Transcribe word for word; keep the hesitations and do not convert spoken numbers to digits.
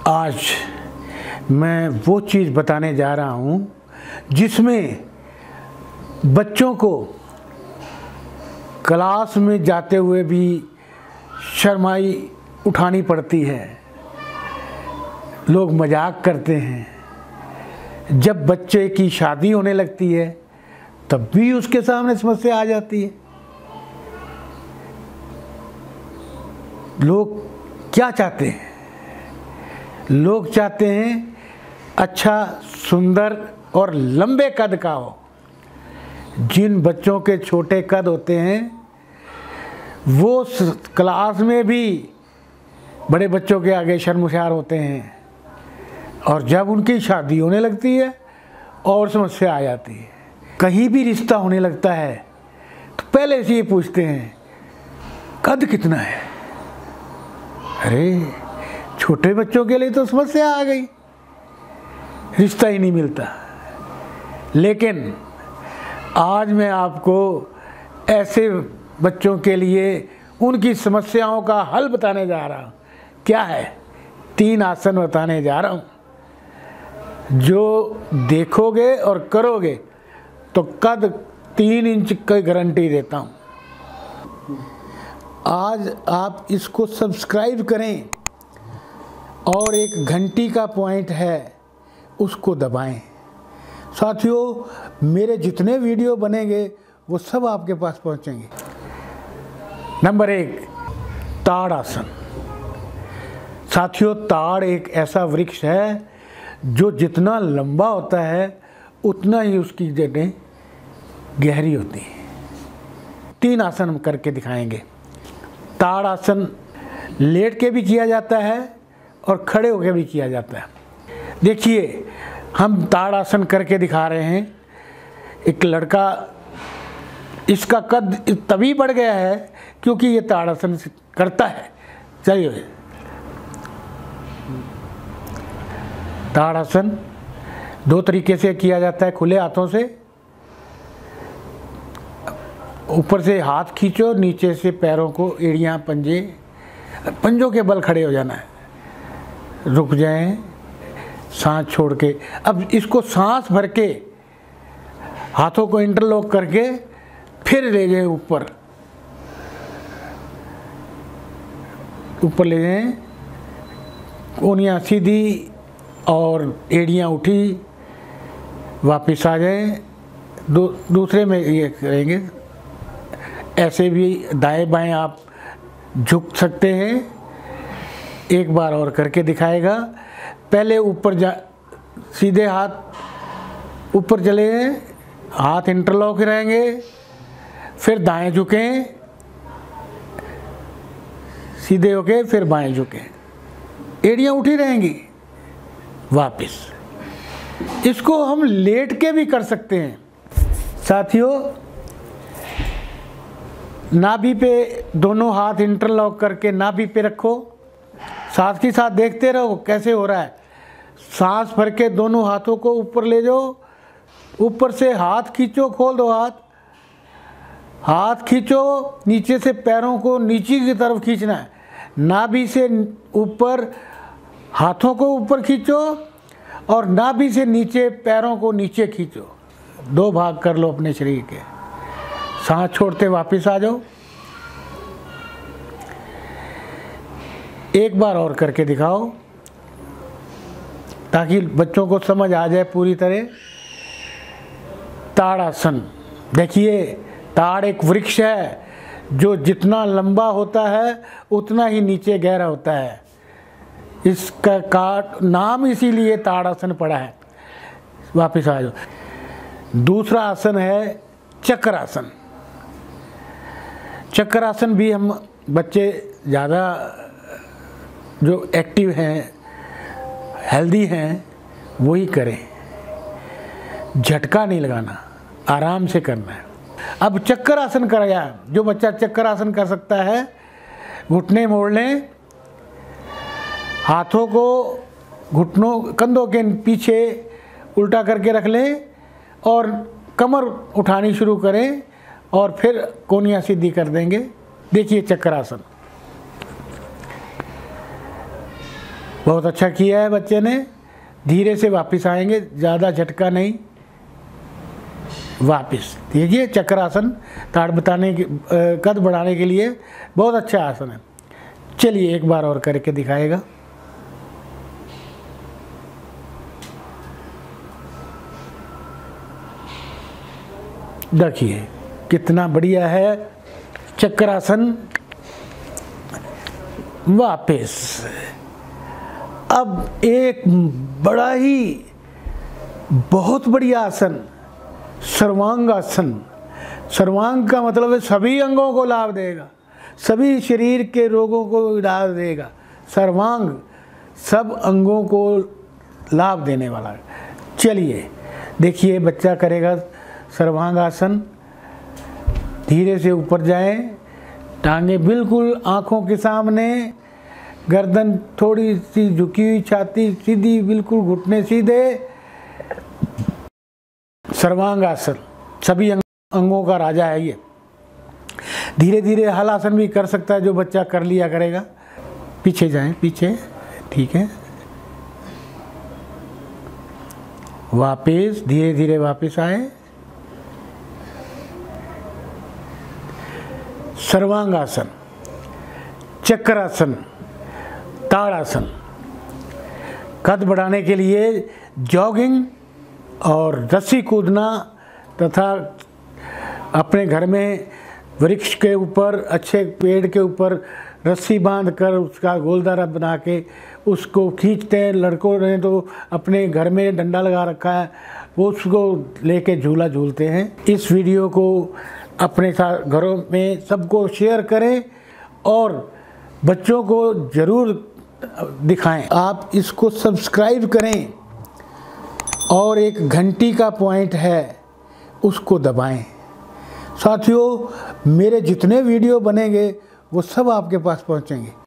आज मैं वो चीज़ बताने जा रहा हूँ जिसमें बच्चों को क्लास में जाते हुए भी शर्माई उठानी पड़ती है। लोग मजाक करते हैं। जब बच्चे की शादी होने लगती है तब भी उसके सामने समस्या आ जाती है। लोग क्या चाहते हैं? लोग चाहते हैं अच्छा, सुंदर और लंबे कद का हो। जिन बच्चों के छोटे कद होते हैं वो क्लास में भी बड़े बच्चों के आगे शर्मसार होते हैं, और जब उनकी शादी होने लगती है और समस्या आ जाती है। कहीं भी रिश्ता होने लगता है तो पहले से ये पूछते हैं कद कितना है। अरे छोटे बच्चों के लिए तो समस्या आ गई, रिश्ता ही नहीं मिलता। लेकिन आज मैं आपको ऐसे बच्चों के लिए उनकी समस्याओं का हल बताने जा रहा हूँ। क्या है? तीन आसन बताने जा रहा हूँ जो देखोगे और करोगे तो कद तीन इंच की गारंटी देता हूँ। आज आप इसको सब्सक्राइब करें और एक घंटी का पॉइंट है उसको दबाएं। साथियों, मेरे जितने वीडियो बनेंगे वो सब आपके पास पहुंचेंगे। नंबर एक, ताड़ आसन। साथियों, ताड़ एक ऐसा वृक्ष है जो जितना लंबा होता है उतना ही उसकी जड़ें गहरी होती हैं। तीन आसन हम करके दिखाएंगे। ताड़ आसन लेट के भी किया जाता है और खड़े होकर भी किया जाता है। देखिए, हम ताड़ आसन करके दिखा रहे हैं। एक लड़का, इसका कद तभी बढ़ गया है क्योंकि ये ताड़ आसन करता है। चलिए, ताड़ आसन दो तरीके से किया जाता है। खुले हाथों से ऊपर से हाथ खींचो, नीचे से पैरों को, एड़ियाँ, पंजे, पंजों के बल खड़े हो जाना है। रुक जाएं, सांस छोड़ के। अब इसको सांस भर के हाथों को इंटरलॉक करके फिर ले जाएं ऊपर, ऊपर ले जाएं। कोहनियाँ सीधी और एड़ियाँ उठी, वापस आ जाएं। दो दूसरे में ये करेंगे। ऐसे भी दाएं बाएं आप झुक सकते हैं। एक बार और करके दिखाएगा। पहले ऊपर जा, सीधे हाथ ऊपर चले, हाथ इंटरलॉक रहेंगे, फिर दाएं झुकें, सीधे होके फिर बाएं झुकें, एड़ियाँ उठी रहेंगी, वापस। इसको हम लेट के भी कर सकते हैं। साथियों, नाभि पे दोनों हाथ इंटरलॉक करके नाभि पे रखो। साथ ही साथ देखते रहो कैसे हो रहा है। सांस भर के दोनों हाथों को ऊपर ले जाओ, ऊपर से हाथ खींचो, खोल दो हाथ, हाथ खींचो, नीचे से पैरों को नीचे की तरफ खींचना है। नाभि से ऊपर हाथों को ऊपर खींचो और नाभि से नीचे पैरों को नीचे खींचो। दो भाग कर लो अपने शरीर के। सांस छोड़ते वापस आ जाओ। एक बार और करके दिखाओ ताकि बच्चों को समझ आ जाए पूरी तरह। ताड़ आसन। देखिए, ताड़ एक वृक्ष है जो जितना लंबा होता है उतना ही नीचे गहरा होता है। इसका काट नाम इसीलिए ताड़ आसन पड़ा है। वापस आ जाओ। दूसरा आसन है चक्र आसन। चक्र आसन भी हम बच्चे ज़्यादा जो एक्टिव हैं, हेल्दी हैं, वही करें। झटका नहीं लगाना, आराम से करना है। अब चक्कर आसन कराया, जो बच्चा चक्कर आसन कर सकता है, घुटने मोड़ लें, हाथों को घुटनों कंधों के पीछे उल्टा करके रख लें और कमर उठानी शुरू करें और फिर कोहनियाँ सीधी कर देंगे। देखिए चक्रासन। बहुत अच्छा किया है बच्चे ने। धीरे से वापस आएंगे, ज़्यादा झटका नहीं, वापस। देखिए चक्रासन ताड़ बताने के कद बढ़ाने के लिए बहुत अच्छा आसन है। चलिए एक बार और करके दिखाएगा। देखिए कितना बढ़िया है चक्रासन। वापस। अब एक बड़ा ही बहुत बढ़िया आसन, सर्वांग आसन। सर्वांग का मतलब है सभी अंगों को लाभ देगा, सभी शरीर के रोगों को लाभ देगा। सर्वांग सब अंगों को लाभ देने वाला है। चलिए देखिए बच्चा करेगा सर्वांग आसन। धीरे से ऊपर जाएं, टांगे बिल्कुल आंखों के सामने, गर्दन थोड़ी सी झुकी हुई, छाती सीधी, बिल्कुल घुटने सीधे। सर्वांग आसन सभी अंगों का राजा है ये। धीरे धीरे हलासन भी कर सकता है, जो बच्चा कर लिया करेगा। पीछे जाएं, पीछे, ठीक है। वापस धीरे धीरे वापस आए। सर्वांगासन, चक्रासन, ताड़ासन। कद बढ़ाने के लिए जॉगिंग और रस्सी कूदना तथा अपने घर में वृक्ष के ऊपर, अच्छे पेड़ के ऊपर रस्सी बांधकर उसका गोलदारा बना के उसको खींचते हैं। लड़कों ने तो अपने घर में डंडा लगा रखा है, वो उसको लेके झूला झूलते हैं। इस वीडियो को अपने साथ घरों में सबको शेयर करें और बच्चों को ज़रूर दिखाएं। आप इसको सब्सक्राइब करें और एक घंटी का पॉइंट है उसको दबाएं। साथियों, मेरे जितने वीडियो बनेंगे वो सब आपके पास पहुंचेंगे।